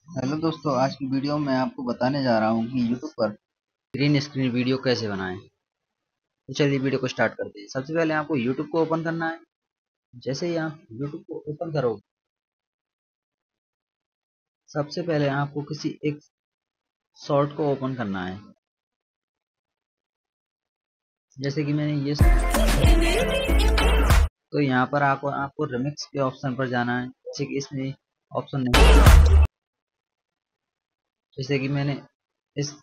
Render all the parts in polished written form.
Hello दोस्तों, आज की वीडियो में आपको बताने जा रहा हूँ कि यूट्यूब पर ग्रीन स्क्रीन वीडियो कैसे बनाएं। तो चलिए वीडियो को स्टार्ट करते हैं। सबसे पहले आपको यूट्यूब को ओपन करना है। जैसे ही आप यूट्यूब को ओपन करोगे, सबसे पहले आपको किसी एक शॉर्ट को ओपन करना है। जैसे कि मैंने ये तो यहाँ पर आपको आपको रिमिक्स के ऑप्शन पर जाना है। जैसे कि इसमें ऑप्शन नहीं, जैसे कि मैंने इस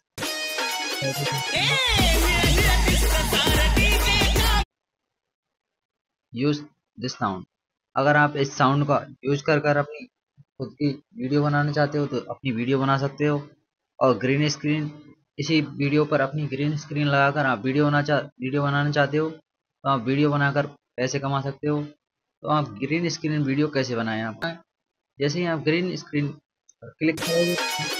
यूज दिस साउंड, अगर आप इस साउंड का यूज कर अपनी खुद की वीडियो बनाना चाहते हो तो अपनी वीडियो बना सकते हो। और ग्रीन स्क्रीन, इसी वीडियो पर अपनी ग्रीन स्क्रीन लगाकर आप वीडियो बनाना चाहते हो तो आप वीडियो बनाकर पैसे कमा सकते हो। तो आप ग्रीन स्क्रीन वीडियो कैसे बनाएं आप, जैसे ही आप ग्रीन स्क्रीन पर क्लिक करोगे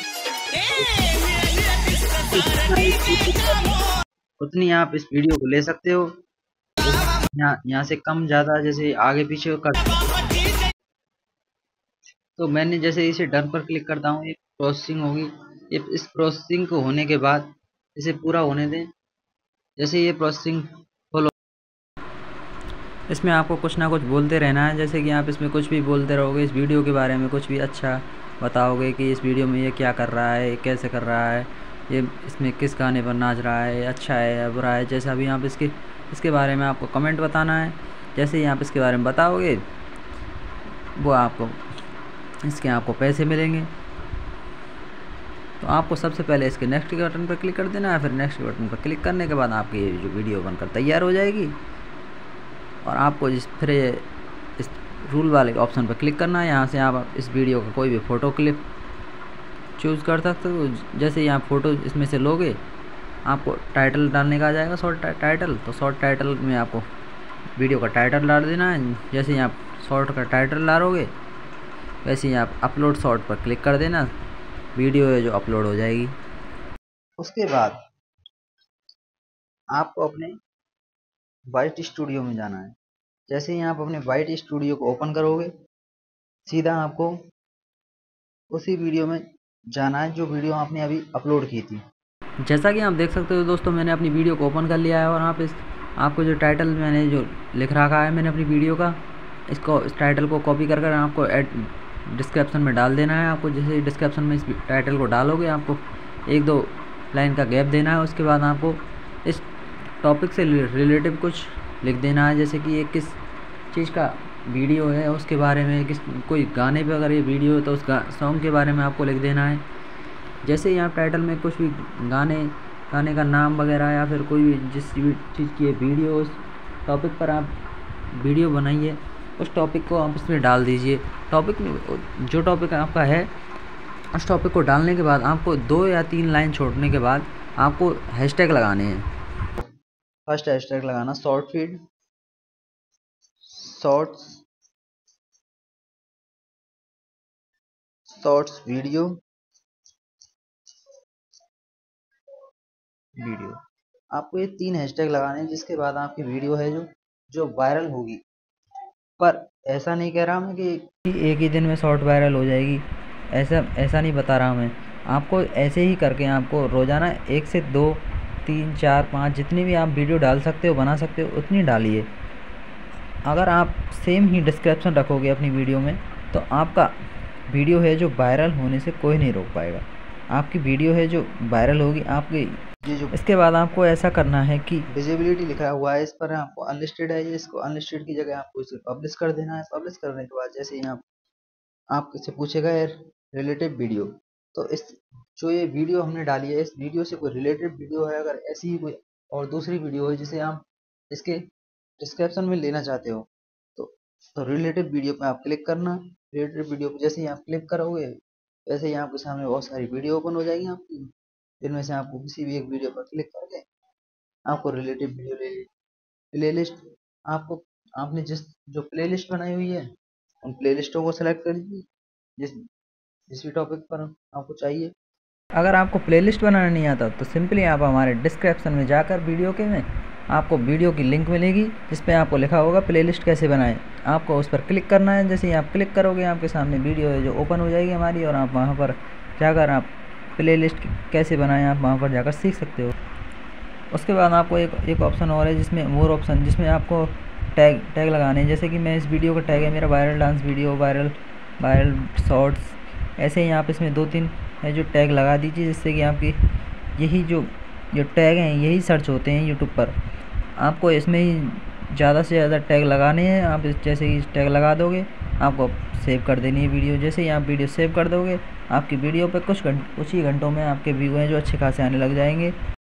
उतनी आप इस वीडियो को ले सकते हो। यहाँ से कम ज्यादा जैसे आगे पीछे कर। तो मैंने जैसे इसे डन पर क्लिक करता हूँ, ये प्रोसेसिंग होगी। ये इस प्रोसेसिंग को होने के बाद इसे पूरा होने दें। जैसे ये प्रोसेसिंग फुल, इसमें आपको कुछ ना कुछ बोलते रहना है। जैसे कि आप इसमें कुछ भी बोलते रहोगे, इस वीडियो के बारे में कुछ भी अच्छा बताओगे कि इस वीडियो में ये क्या कर रहा है, कैसे कर रहा है, ये इसमें किस गाने पर नाच रहा है, अच्छा है या बुरा है। जैसा भी आप इसके बारे में आपको कमेंट बताना है। जैसे ही आप इसके बारे में बताओगे वो आपको पैसे मिलेंगे। तो आपको सबसे पहले इसके नेक्स्ट के बटन पर क्लिक कर देना है। फिर नेक्स्ट के बटन पर क्लिक करने के बाद आपकी ये जो वीडियो बनकर तैयार हो जाएगी। और आपको फिर इस रूल वाले ऑप्शन पर क्लिक करना है। यहाँ से आप इस वीडियो का कोई भी फ़ोटो क्लिप चूज़ कर सकते हो। जैसे ही आप फ़ोटो इसमें से लोगे, आपको टाइटल डालने का आ जाएगा, शॉर्ट टाइटल। तो शॉर्ट टाइटल में आपको वीडियो का टाइटल डाल देना है। जैसे ही आप शॉर्ट का टाइटल डालोगे, वैसे ही आप अपलोड शॉर्ट पर क्लिक कर देना, वीडियो है जो अपलोड हो जाएगी। उसके बाद आपको अपने वाइट स्टूडियो में जाना है। जैसे ही आप अपने वाइट स्टूडियो को ओपन करोगे, सीधा आपको उसी वीडियो में जाना है जो वीडियो आपने अभी अपलोड की थी। जैसा कि आप देख सकते हो दोस्तों, मैंने अपनी वीडियो को ओपन कर लिया है। और आपको जो टाइटल मैंने जो लिख रखा है मैंने अपनी वीडियो का, इस टाइटल को कॉपी कर आपको डिस्क्रिप्शन में डाल देना है। आपको जैसे डिस्क्रिप्शन में इस टाइटल को डालोगे, आपको 1-2 लाइन का गैप देना है। उसके बाद आपको इस टॉपिक से रिलेटिव कुछ लिख देना है। जैसे कि ये किस चीज़ का वीडियो है उसके बारे में, कोई गाने पे अगर ये वीडियो है तो उस सॉन्ग के बारे में आपको लिख देना है। जैसे ही आप टाइटल में कुछ भी गाने का नाम वगैरह या फिर कोई भी जिस भी चीज़ की वीडियो, उस टॉपिक पर आप वीडियो बनाइए, उस टॉपिक को आप इसमें डाल दीजिए। टॉपिक में जो टॉपिक आपका है, उस टॉपिक को डालने के बाद आपको 2 या 3 लाइन छोड़ने के बाद आपको हैशटैग लगाने हैं। फर्स्ट हैशटैग लगाना शॉर्ट फीड, शॉर्ट्स वीडियो। आपको ये 3 हैशटैग लगाने हैं, जिसके बाद आपकी वीडियो है जो वायरल होगी। पर ऐसा नहीं कह रहा मैं कि एक ही दिन में शॉर्ट वायरल हो जाएगी, ऐसा नहीं बता रहा मैं आपको। ऐसे ही करके आपको रोज़ाना 1 से 2, 3, 4, 5 जितनी भी आप वीडियो डाल सकते हो, बना सकते हो, उतनी डालिए। अगर आप सेम ही डिस्क्रिप्शन रखोगे अपनी वीडियो में, तो आपका वीडियो है जो वायरल होने से कोई नहीं रोक पाएगा। आपकी वीडियो है जो वायरल होगी आपकी। इसके बाद आपको ऐसा करना है कि विजिबिलिटी लिखा हुआ है, इस पर आपको अनलिस्टेड है, इसको अनलिस्टेड की जगह आपको इसे पब्लिश कर देना है। पब्लिश करने के बाद जैसे ही आप इससे पूछेगा रिलेटिव वीडियो, तो इस जो ये वीडियो हमने डाली है, इस वीडियो से कोई रिलेटेड वीडियो है, अगर ऐसी ही कोई और दूसरी वीडियो है जिसे आप इसके डिस्क्रिप्शन में लेना चाहते हो, तो रिलेटिव वीडियो पे आप क्लिक करना। रिलेटिव वीडियो पे जैसे ही आप क्लिक करोगे, वैसे ही आपके सामने बहुत सारी वीडियो ओपन हो जाएगी आपकी। इनमें से आपको किसी भी एक वीडियो पर क्लिक करके आपको रिलेटिव वीडियो प्लेलिस्ट, आपको आपने जो प्लेलिस्ट बनाई हुई है, उन प्लेलिस्टों को सेलेक्ट कर लीजिए जिस भी टॉपिक पर आपको चाहिए। अगर आपको प्लेलिस्ट बनाना नहीं आता तो सिंपली आप हमारे डिस्क्रिप्शन में जाकर वीडियो के में आपको वीडियो की लिंक मिलेगी जिस पे आपको लिखा होगा प्लेलिस्ट कैसे बनाएं। आपको उस पर क्लिक करना है। जैसे ही आप क्लिक करोगे आपके सामने वीडियो है जो ओपन हो जाएगी हमारी, और आप वहाँ पर जाकर आप प्लेलिस्ट कैसे बनाएं आप वहाँ पर जाकर सीख सकते हो। उसके बाद आपको एक ऑप्शन और है जिसमें मोर ऑप्शन, जिसमें आपको टैग लगाने हैं। जैसे कि मैं इस वीडियो का टैग है मेरा viral dance video, viral shorts, ऐसे ही आप इसमें 2-3 है जो टैग लगा दीजिए, जिससे कि आपकी यही जो टैग हैं यही सर्च होते हैं यूट्यूब पर। आपको इसमें ही ज़्यादा से ज़्यादा टैग लगाने हैं। आप जैसे ही टैग लगा दोगे आपको सेव कर देनी है वीडियो। जैसे ही आप वीडियो सेव कर दोगे आपकी वीडियो पे कुछ ही घंटों में आपके व्यू हैं जो अच्छे खासे आने लग जाएंगे।